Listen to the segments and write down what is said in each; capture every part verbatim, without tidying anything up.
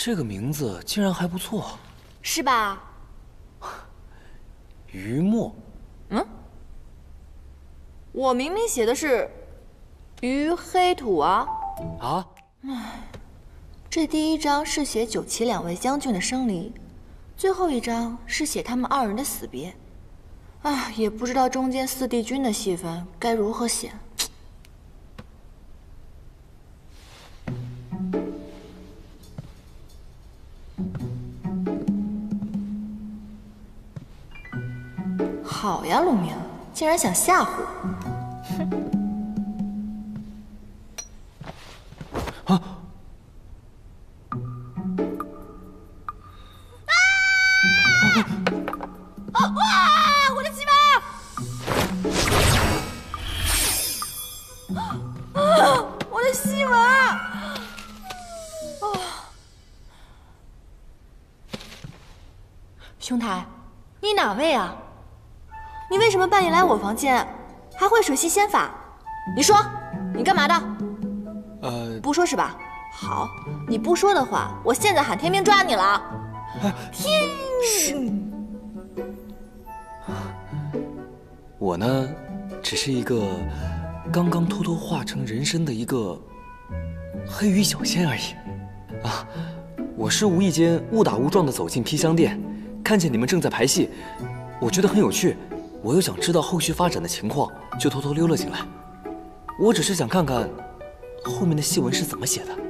这个名字竟然还不错， 是吧？ 于墨。 嗯，我明明写的是于黑土啊。 啊？ 唉，这第一章是写九旗两位将军的生离，最后一章是写他们二人的死别。唉，也不知道中间四帝君的戏份该如何写。 好呀，陆明，竟然想吓唬我！哼！ 啊！ 啊！哇！我的鸡巴！啊！我的西文！啊！兄台，你哪位啊？ 你为什么半夜来我房间，还会水系仙法？你说，你干嘛的？ 呃， 不说是吧？好，你不说的话，我现在喊天兵抓你了。天！ 我呢，只是一个刚刚偷偷化成人身的一个黑羽小仙而已。啊，我是无意间误打误撞的走进披香殿，看见你们正在排戏，我觉得很有趣。 我又想知道后续发展的情况，就偷偷溜了进来。我只是想看看后面的戏文是怎么写的。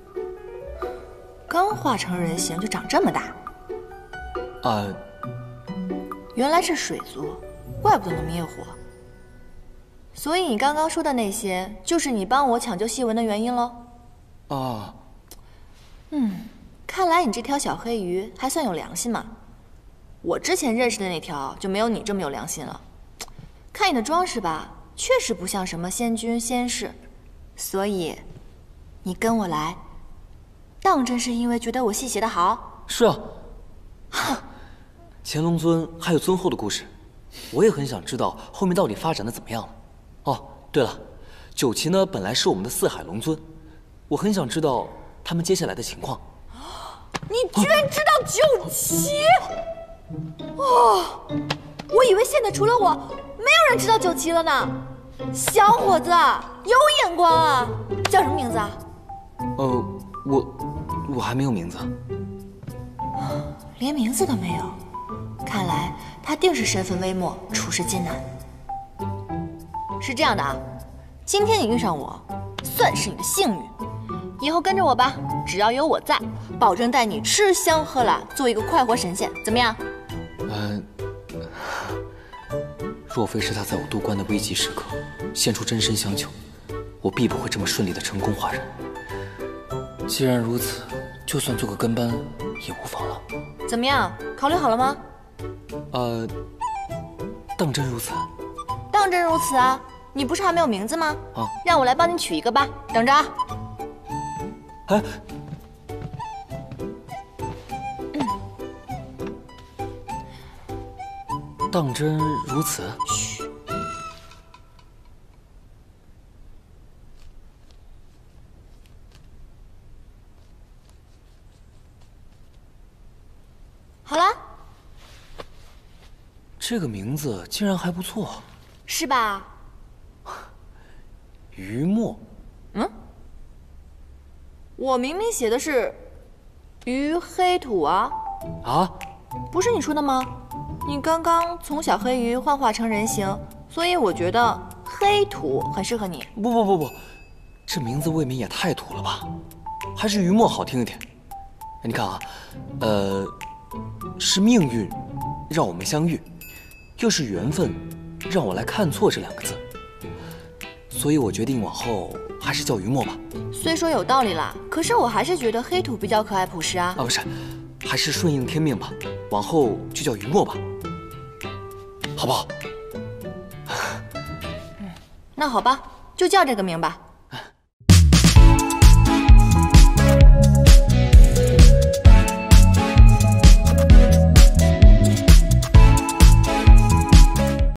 刚化成人形就长这么大？ 啊， 原来是水族，怪不得能灭火。所以你刚刚说的那些，就是你帮我抢救戏文的原因喽？ 啊， 嗯，看来你这条小黑鱼还算有良心嘛。 我之前认识的那条就没有你这么有良心了。看你的装饰吧，确实不像什么仙君仙士，所以你跟我来，当真是因为觉得我戏写得好？ 是啊。乾隆尊还有尊后的故事，我也很想知道后面到底发展的怎么样了。哦，对了，九旗呢本来是我们的四海龙尊，我很想知道他们接下来的情况。 你居然知道九旗！ 哦，我以为现在除了我，没有人知道九旗了呢。小伙子，有眼光啊！叫什么名字啊？ 呃，我我还没有名字， 连名字都没有。看来他定是身份微末，处事艰难。是这样的啊，今天你遇上我，算是你的幸运。以后跟着我吧，只要有我在，保证带你吃香喝辣，做一个快活神仙，怎么样？ 嗯，若非是他在我渡关的危急时刻献出真身相救，我必不会这么顺利的成功化人。既然如此，就算做个跟班也无妨了。 怎么样？考虑好了吗？ 呃，当真如此？ 当真如此啊！你不是还没有名字吗？ 啊， 让我来帮你取一个吧，等着啊。 哎。 当真如此？ 嘘。好了。 这个名字竟然还不错， 是吧？ 于墨。 嗯。我明明写的是于黑土啊。 啊？ 不是你说的吗？ 你刚刚从小黑鱼幻化成人形，所以我觉得黑土很适合你。 不不不不，这名字未免也太土了吧？还是于墨好听一点。你看啊，呃，是命运让我们相遇，又是缘分让我来看错这两个字，所以我决定往后还是叫于墨吧。 虽说有道理啦，可是我还是觉得黑土比较可爱朴实啊。 啊，不是，还是顺应天命吧，往后就叫于墨吧。 好不好？ 嗯，那好吧，就叫这个名吧。